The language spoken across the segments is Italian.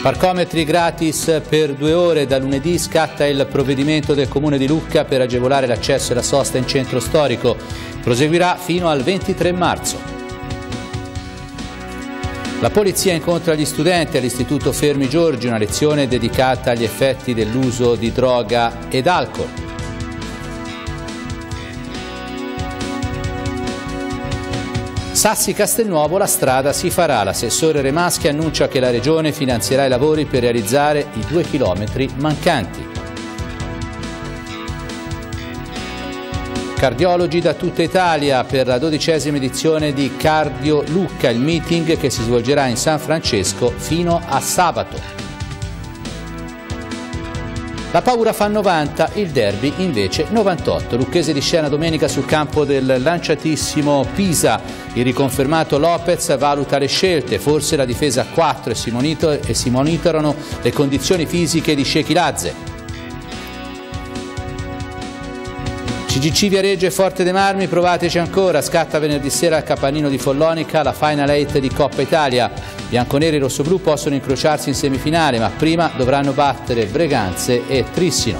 Parcometri gratis per 2 ore, da lunedì scatta il provvedimento del Comune di Lucca per agevolare l'accesso e la sosta in centro storico. Proseguirà fino al 23 marzo. La polizia incontra gli studenti all'Istituto Fermi Giorgi, una lezione dedicata agli effetti dell'uso di droga ed alcol. Sassi Castelnuovo, la strada si farà. L'assessore Remaschi annuncia che la Regione finanzierà i lavori per realizzare i 2 chilometri mancanti. Cardiologi da tutta Italia per la 12ª edizione di Cardio Lucca, il meeting che si svolgerà in San Francesco fino a sabato. La paura fa 90, il derby invece 98. Lucchese di scena domenica sul campo del lanciatissimo Pisa. Il riconfermato Lopez valuta le scelte, forse la difesa a 4 e si monitorano le condizioni fisiche di Shekilazze. CGC Viareggio e Forte dei Marmi, provateci ancora, scatta venerdì sera al Capannino di Follonica la Final 8 di Coppa Italia. Bianconeri e rossoblù possono incrociarsi in semifinale, ma prima dovranno battere Breganze e Trissino.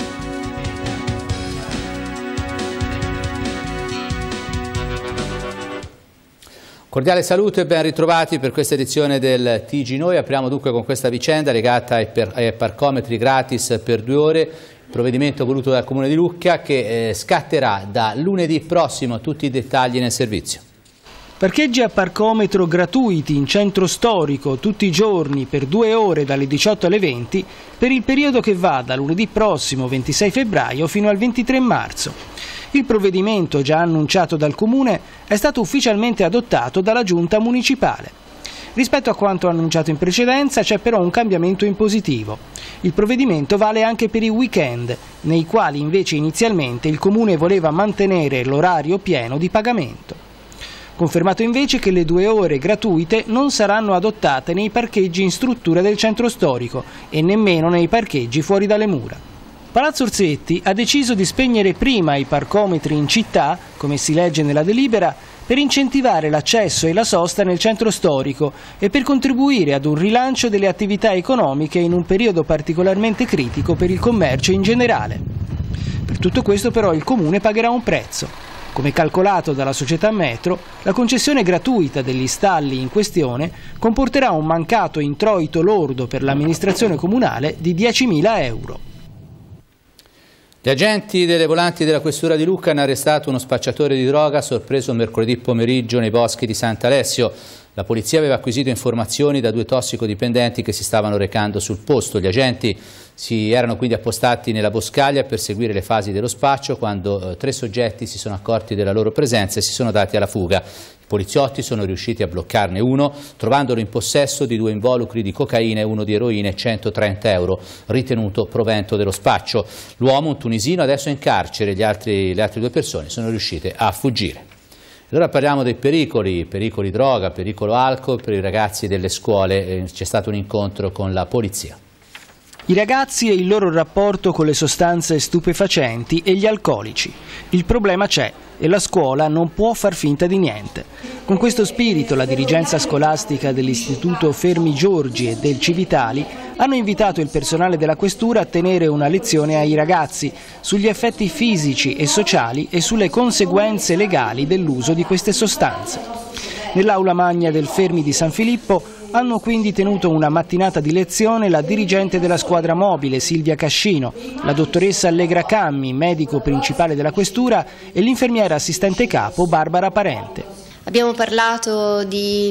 Cordiale saluto e ben ritrovati per questa edizione del TG Noi. Apriamo dunque con questa vicenda legata ai parcometri gratis per 2 ore. Provvedimento voluto dal Comune di Lucca che scatterà da lunedì prossimo. Tutti i dettagli nel servizio. Parcheggi a parcometro gratuiti in centro storico tutti i giorni per 2 ore dalle 18 alle 20 per il periodo che va da lunedì prossimo 26 febbraio fino al 23 marzo. Il provvedimento, già annunciato dal Comune, è stato ufficialmente adottato dalla Giunta Municipale. Rispetto a quanto annunciato in precedenza c'è però un cambiamento in positivo. Il provvedimento vale anche per i weekend, nei quali invece inizialmente il Comune voleva mantenere l'orario pieno di pagamento. Confermato invece che le 2 ore gratuite non saranno adottate nei parcheggi in struttura del centro storico e nemmeno nei parcheggi fuori dalle mura. Palazzo Orsetti ha deciso di spegnere prima i parcometri in città, come si legge nella delibera, per incentivare l'accesso e la sosta nel centro storico e per contribuire ad un rilancio delle attività economiche in un periodo particolarmente critico per il commercio in generale. Per tutto questo però il Comune pagherà un prezzo. Come calcolato dalla società Metro, la concessione gratuita degli stalli in questione comporterà un mancato introito lordo per l'amministrazione comunale di 10.000 euro. Gli agenti delle volanti della Questura di Lucca hanno arrestato uno spacciatore di droga sorpreso mercoledì pomeriggio nei boschi di Sant'Alessio. La polizia aveva acquisito informazioni da 2 tossicodipendenti che si stavano recando sul posto. Gli agenti si erano quindi appostati nella boscaglia per seguire le fasi dello spaccio quando 3 soggetti si sono accorti della loro presenza e si sono dati alla fuga. I poliziotti sono riusciti a bloccarne uno, trovandolo in possesso di 2 involucri di cocaina e 1 di eroina e 130 euro, ritenuto provento dello spaccio. L'uomo, un tunisino, adesso è in carcere, le altre 2 persone sono riuscite a fuggire. Allora parliamo dei pericoli droga, pericolo alcol per i ragazzi delle scuole. C'è stato un incontro con la polizia. I ragazzi e il loro rapporto con le sostanze stupefacenti e gli alcolici. Il problema c'è e la scuola non può far finta di niente. Con questo spirito la dirigenza scolastica dell'Istituto Fermi Giorgi e del Civitali hanno invitato il personale della Questura a tenere una lezione ai ragazzi sugli effetti fisici e sociali e sulle conseguenze legali dell'uso di queste sostanze. Nell'aula magna del Fermi di San Filippo hanno quindi tenuto una mattinata di lezione la dirigente della squadra mobile Silvia Cascino, la dottoressa Allegra Cammi, medico principale della Questura, e l'infermiera assistente capo Barbara Parente. Abbiamo parlato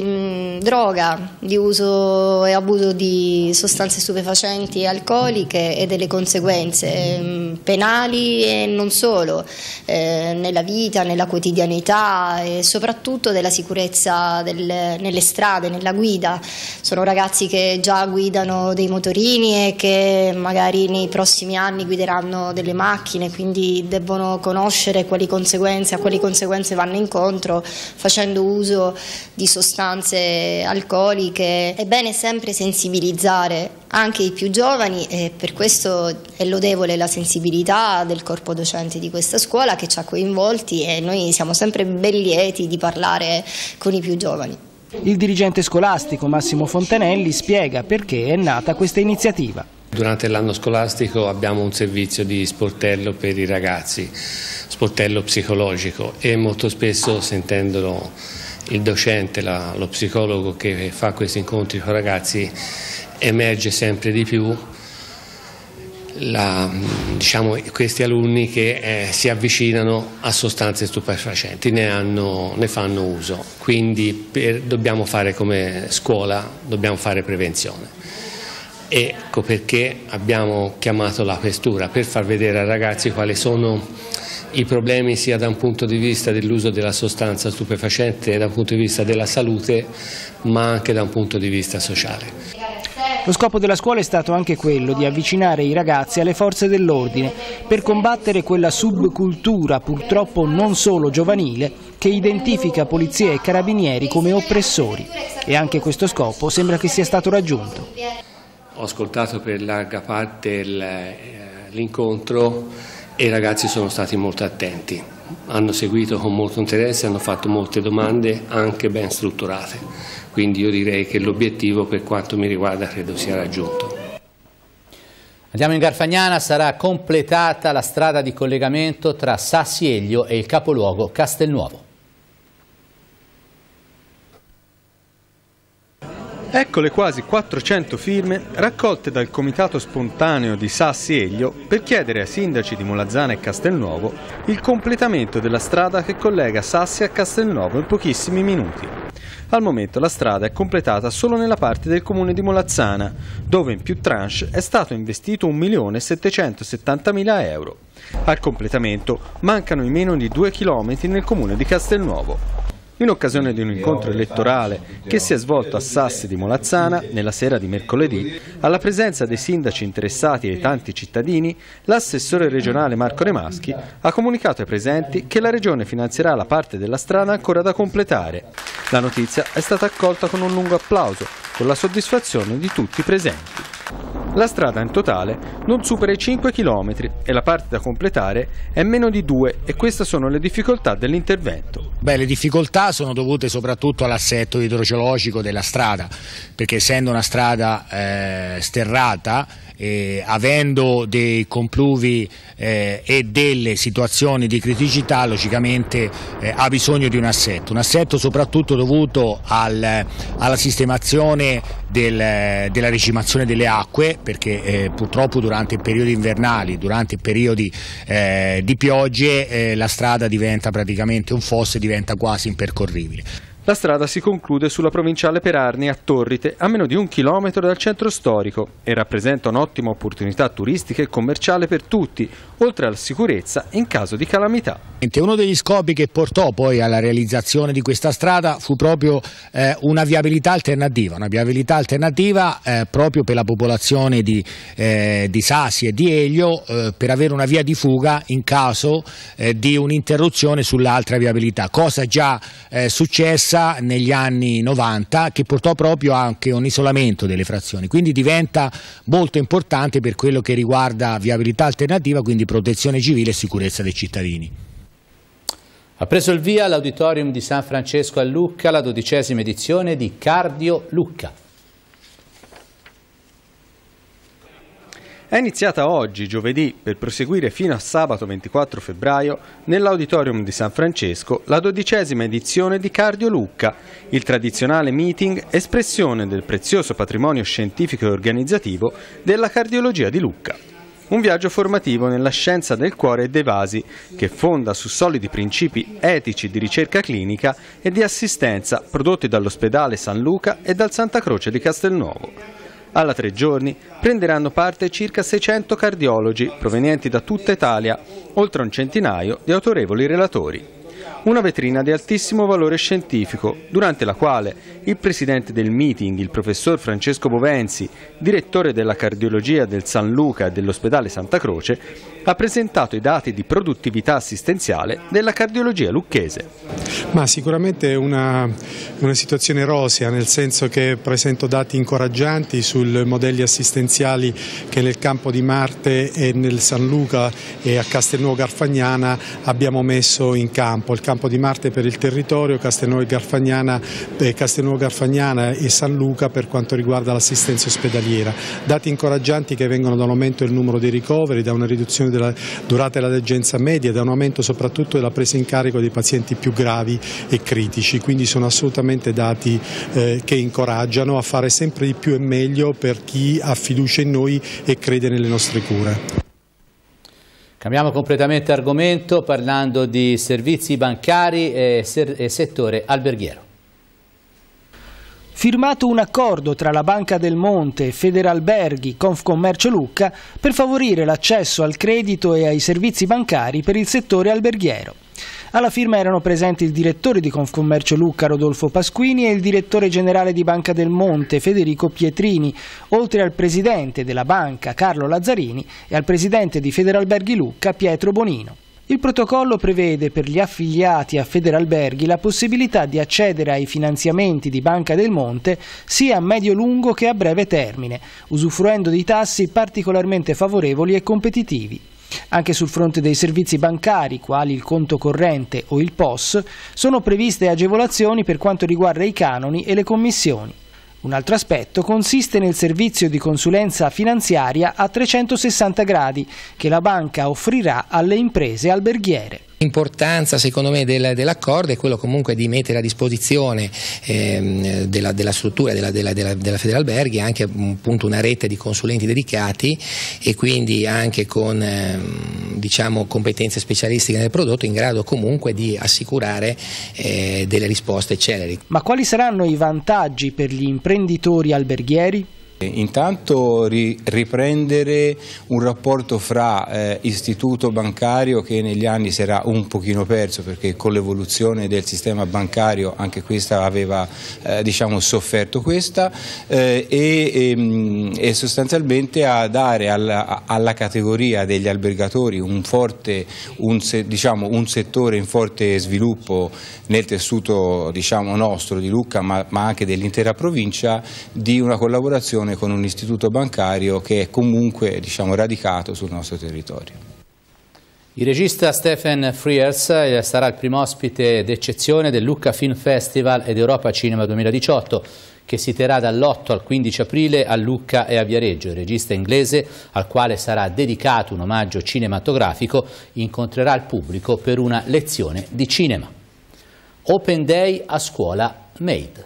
di droga, di uso e abuso di sostanze stupefacenti e alcoliche e delle conseguenze penali e non solo, nella vita, nella quotidianità e soprattutto della sicurezza nelle strade, nella guida. Sono ragazzi che già guidano dei motorini e che magari nei prossimi anni guideranno delle macchine, quindi debbono conoscere a quali conseguenze vanno incontro facendo uso di sostanze alcoliche. È bene sempre sensibilizzare anche i più giovani e per questo è lodevole la sensibilità del corpo docente di questa scuola che ci ha coinvolti e noi siamo sempre ben lieti di parlare con i più giovani. Il dirigente scolastico Massimo Fontanelli spiega perché è nata questa iniziativa. Durante l'anno scolastico abbiamo un servizio di sportello per i ragazzi, sportello psicologico, e molto spesso, sentendolo il docente, lo psicologo che fa questi incontri con i ragazzi, emerge sempre di più questi alunni che si avvicinano a sostanze stupefacenti, ne fanno uso. Quindi dobbiamo fare come scuola, dobbiamo fare prevenzione. Ecco perché abbiamo chiamato la questura, per far vedere ai ragazzi quali sono i problemi sia da un punto di vista dell'uso della sostanza stupefacente, da un punto di vista della salute, ma anche da un punto di vista sociale. Lo scopo della scuola è stato anche quello di avvicinare i ragazzi alle forze dell'ordine per combattere quella subcultura, purtroppo non solo giovanile, che identifica polizia e carabinieri come oppressori, e anche questo scopo sembra che sia stato raggiunto. Ho ascoltato per larga parte l'incontro e i ragazzi sono stati molto attenti, hanno seguito con molto interesse, hanno fatto molte domande anche ben strutturate, quindi io direi che l'obiettivo per quanto mi riguarda credo sia raggiunto. Andiamo in Garfagnana, sarà completata la strada di collegamento tra Sassiello e il capoluogo Castelnuovo. Ecco le quasi 400 firme raccolte dal Comitato Spontaneo di Sassiello per chiedere ai sindaci di Molazzana e Castelnuovo il completamento della strada che collega Sassi a Castelnuovo in pochissimi minuti. Al momento la strada è completata solo nella parte del comune di Molazzana, dove in più tranche è stato investito 1.770.000 euro. Al completamento mancano i meno di 2 chilometri nel comune di Castelnuovo. In occasione di un incontro elettorale che si è svolto a Sassi di Molazzana nella sera di mercoledì, alla presenza dei sindaci interessati e ai tanti cittadini, l'assessore regionale Marco Remaschi ha comunicato ai presenti che la regione finanzierà la parte della strada ancora da completare. La notizia è stata accolta con un lungo applauso, con la soddisfazione di tutti i presenti. La strada in totale non supera i 5 km e la parte da completare è meno di 2, e queste sono le difficoltà dell'intervento. Le difficoltà sono dovute soprattutto all'assetto idrogeologico della strada, perché essendo una strada sterrata, avendo dei compluvi e delle situazioni di criticità, logicamente ha bisogno di un assetto soprattutto dovuto alla sistemazione della recimazione delle acque, perché purtroppo durante i periodi invernali, durante i periodi di piogge, la strada diventa praticamente un fosso e diventa quasi impercorribile. La strada si conclude sulla provinciale per Arni a Torrite, a meno di 1 chilometro dal centro storico, e rappresenta un'ottima opportunità turistica e commerciale per tutti, oltre alla sicurezza in caso di calamità. Uno degli scopi che portò poi alla realizzazione di questa strada fu proprio una viabilità alternativa, proprio per la popolazione di Sassi e di Elio, per avere una via di fuga in caso di un'interruzione sull'altra viabilità, cosa già successa negli anni 90, che portò proprio anche un isolamento delle frazioni, quindi diventa molto importante per quello che riguarda viabilità alternativa, quindi protezione civile e sicurezza dei cittadini. Ha preso il via all'Auditorium di San Francesco a Lucca la 12ª edizione di Cardio Lucca. È iniziata oggi, giovedì, per proseguire fino a sabato 24 febbraio, nell'Auditorium di San Francesco, la 12ª edizione di Cardio Lucca, il tradizionale meeting espressione del prezioso patrimonio scientifico e organizzativo della cardiologia di Lucca. Un viaggio formativo nella scienza del cuore e dei vasi, che fonda su solidi principi etici di ricerca clinica e di assistenza prodotti dall'ospedale San Luca e dal Santa Croce di Castelnuovo. Alla 3 giorni prenderanno parte circa 600 cardiologi provenienti da tutta Italia, oltre a un centinaio di autorevoli relatori. Una vetrina di altissimo valore scientifico, durante la quale il presidente del meeting, il professor Francesco Bovenzi, direttore della cardiologia del San Luca e dell'ospedale Santa Croce, ha presentato i dati di produttività assistenziale della cardiologia lucchese. Ma sicuramente è una situazione rosea, nel senso che presento dati incoraggianti sui modelli assistenziali che nel campo di Marte e nel San Luca e a Castelnuovo Garfagnana abbiamo messo in campo. Il Campo di Marte per il territorio, Castelnuovo Garfagnana e San Luca per quanto riguarda l'assistenza ospedaliera. Dati incoraggianti che vengono da un aumento del numero dei ricoveri, da una riduzione della durata della degenza media, da un aumento soprattutto della presa in carico dei pazienti più gravi e critici, quindi sono assolutamente dati che incoraggiano a fare sempre di più e meglio per chi ha fiducia in noi e crede nelle nostre cure. Cambiamo completamente argomento parlando di servizi bancari e settore alberghiero. Firmato un accordo tra la Banca del Monte e Federalberghi Confcommercio Lucca per favorire l'accesso al credito e ai servizi bancari per il settore alberghiero. Alla firma erano presenti il direttore di Confcommercio Lucca Rodolfo Pasquini e il direttore generale di Banca del Monte Federico Pietrini, oltre al presidente della banca Carlo Lazzarini e al presidente di Federalberghi Lucca Pietro Bonino. Il protocollo prevede per gli affiliati a Federalberghi la possibilità di accedere ai finanziamenti di Banca del Monte sia a medio-lungo che a breve termine, usufruendo di tassi particolarmente favorevoli e competitivi. Anche sul fronte dei servizi bancari, quali il conto corrente o il POS, sono previste agevolazioni per quanto riguarda i canoni e le commissioni. Un altro aspetto consiste nel servizio di consulenza finanziaria a 360 gradi che la banca offrirà alle imprese alberghiere. L'importanza secondo me dell'accordo è quello comunque di mettere a disposizione della struttura della Federalberghi anche appunto una rete di consulenti dedicati e quindi anche con diciamo competenze specialistiche nel prodotto in grado comunque di assicurare delle risposte celeri. Ma quali saranno i vantaggi per gli imprenditori alberghieri? Intanto riprendere un rapporto fra istituto bancario che negli anni si era un pochino perso perché con l'evoluzione del sistema bancario anche questa aveva diciamo sofferto questa e sostanzialmente a dare alla categoria degli albergatori un settore in forte sviluppo nel tessuto diciamo nostro di Lucca ma anche dell'intera provincia di una collaborazione con un istituto bancario che è comunque diciamo radicato sul nostro territorio. Il regista Stephen Frears sarà il primo ospite d'eccezione del Lucca Film Festival ed Europa Cinema 2018 che si terrà dall'8 al 15 aprile a Lucca e a Viareggio. Il regista inglese, al quale sarà dedicato un omaggio cinematografico, incontrerà il pubblico per una lezione di cinema. Open Day a scuola Made.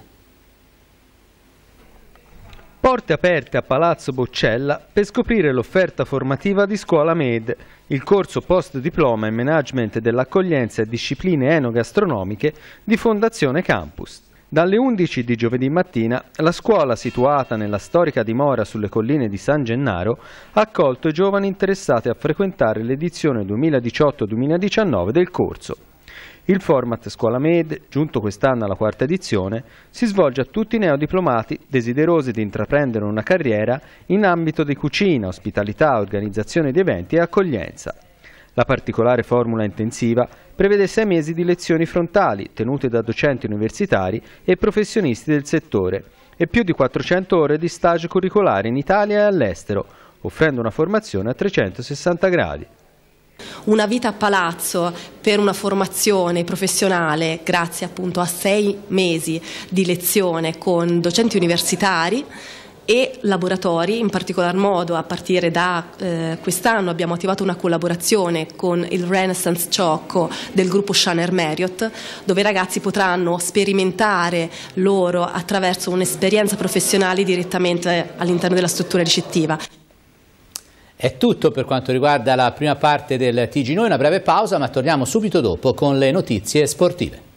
Porte aperte a Palazzo Boccella per scoprire l'offerta formativa di Scuola Made, il corso post diploma in management dell'accoglienza e discipline enogastronomiche di Fondazione Campus. Dalle 11 di giovedì mattina la scuola, situata nella storica dimora sulle colline di San Gennaro, ha accolto i giovani interessati a frequentare l'edizione 2018-2019 del corso. Il format Scuola Med, giunto quest'anno alla quarta edizione, si svolge a tutti i neodiplomati desiderosi di intraprendere una carriera in ambito di cucina, ospitalità, organizzazione di eventi e accoglienza. La particolare formula intensiva prevede 6 mesi di lezioni frontali tenute da docenti universitari e professionisti del settore e più di 400 ore di stage curricolari in Italia e all'estero, offrendo una formazione a 360 gradi. Una vita a palazzo per una formazione professionale grazie appunto a 6 mesi di lezione con docenti universitari e laboratori, in particolar modo a partire da quest'anno abbiamo attivato una collaborazione con il Renaissance Ciocco del gruppo Shanner Marriott, dove i ragazzi potranno sperimentare loro attraverso un'esperienza professionale direttamente all'interno della struttura ricettiva. È tutto per quanto riguarda la prima parte del TG Noi, una breve pausa ma torniamo subito dopo con le notizie sportive.